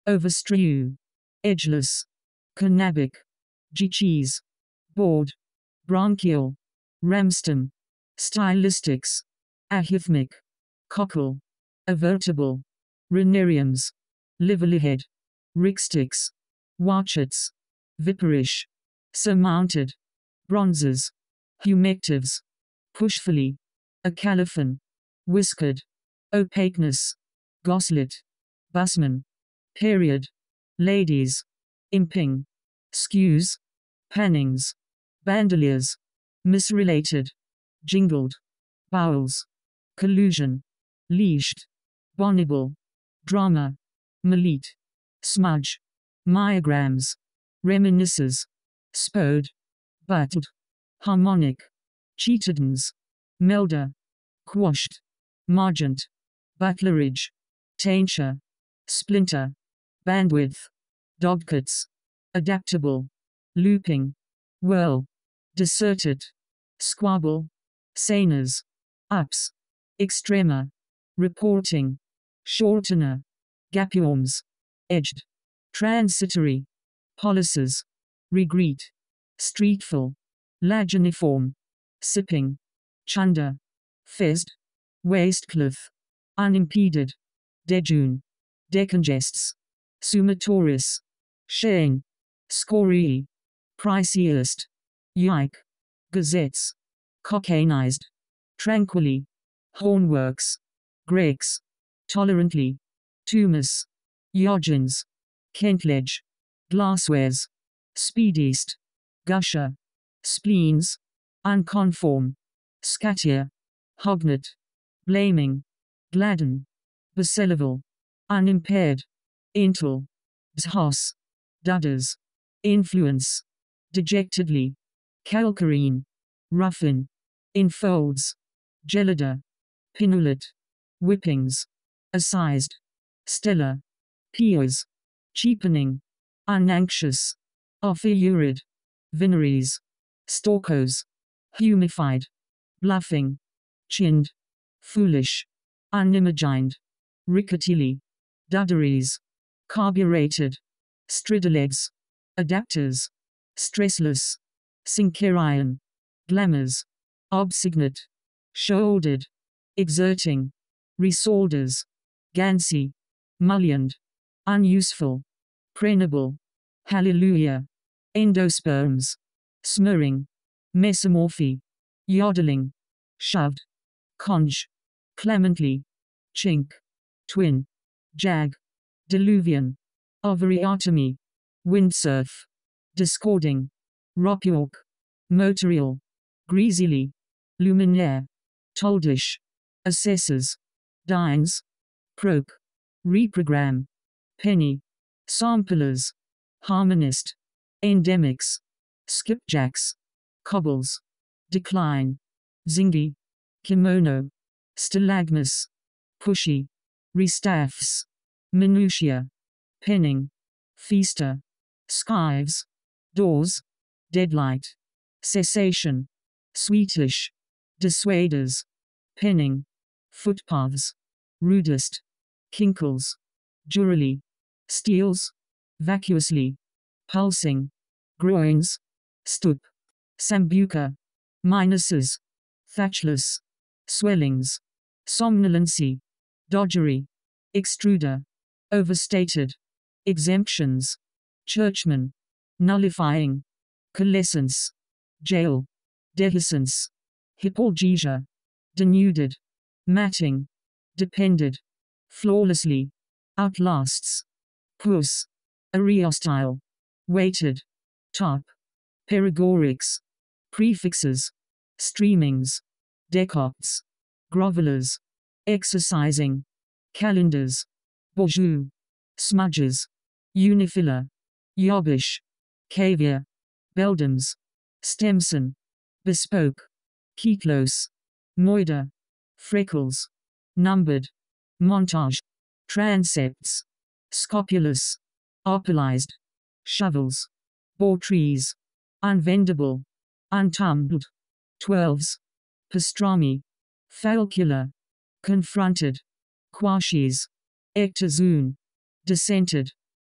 overstrew, edgeless, cannabic, G-cheese, board, bronchial, ramstem, stylistics, ahythmic, cockle, avertible, renariums, liverlyhead, rickstix, watchets, viperish, surmounted, bronzes, humectives, pushfully, acalophon, whiskered, opaqueness, goslet, busman, period, ladies, imping, skews, pannings, bandoliers, misrelated, jingled, bowels, collusion, leashed, bonnibel, drama, malete, smudge, myograms, reminisces, spode, buttled, harmonic, cheatedens, melder, quashed, margent, butlerage, tainture, splinter, bandwidth, dogcuts, adaptable, looping, whirl, deserted, squabble, saners, ups, extrema, reporting, shortener, gapiorms, edged, transitory, policies, regreet, streetful, laginiform, sipping, chunder, fizzed, waistcloth, unimpeded, dejune, decongests, sumatorious, shane, scorii, priciest, yike, gazettes, cocainized, tranquilly, hornworks, Greeks, tolerantly, Tumus, Yogens, Kentledge, glasswares, speedeast, gusher, spleens, unconform, scatier, hognet, blaming, gladden, Bacelivil, unimpaired, intel, zhos, dudders, influence, dejectedly, calcarine, ruffin, infolds, gelida, pinulet, whippings, acised, stellar, piers, cheapening, unanxious, ophiurid, vineries, storkos, humified, bluffing, chinned, foolish, unimagined, ricketily, dudderies, carbureted, stridalegs, adapters, stressless, syncerion, glamours, obsignate, shouldered, exerting, resolders, gansy, mullioned, unuseful, prenable, hallelujah, endosperms, smirring, mesomorphy, yodeling, shoved, conge, clemently, chink, twin, jag, diluvian, ovariotomy, windsurf, discording, rockyork, motorial, greasily, luminaire, toldish, assessors, dines, proc, reprogram, penny, samplers, harmonist, endemics, skipjacks, cobbles, decline, zingy, kimono, stalagmus, pushy, restaffs, minutia, penning, feaster, skives, doors, deadlight, cessation, sweetish, dissuaders, penning, footpaths, rudest, kinkles, durally, steels, vacuously, pulsing, groins, stoop, sambuca, minuses, thatchless, swellings, somnolency, dodgery, extruder, overstated, exemptions, churchman, nullifying, coalescence, jail, dehiscence, hypalgesia, denuded, matting, depended, flawlessly, outlasts, puss, areostyle, weighted, top, perigorix, prefixes, streamings, decocts, grovelers, exercising, calendars, bourgeois, smudges, unifiller, yobbish, caviar, beldams, stemson, bespoke, ketlos, moida, freckles, numbered, montage, transepts, scopulous, opalized, shovels, bore trees, unvendable, untumbled, twelves, pastrami, falcular, confronted, quashes, ectozoon, dissented,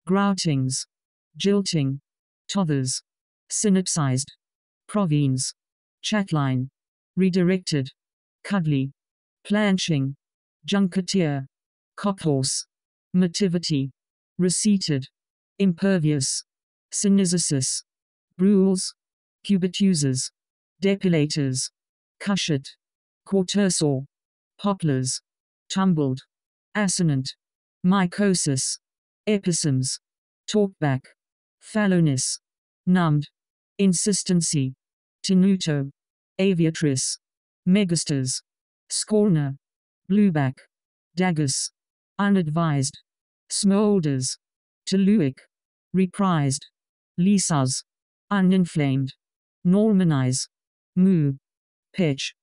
groutings, jilting, tothers, synapsized, provenes, chatline, redirected, cuddly, planching, junketeer, cockhorse, motivity, receipted, impervious, synesis, brules, cubitusers, depilators, cushat, quartersaw, poplars, tumbled, assonant, mycosis, episomes, talkback, fallowness, numbed, insistency, tenuto, aviatrice, megasters, scorner, blueback, dagus, unadvised, smolders, toluic, reprised, lisas, uninflamed, normanize, moo, pitch,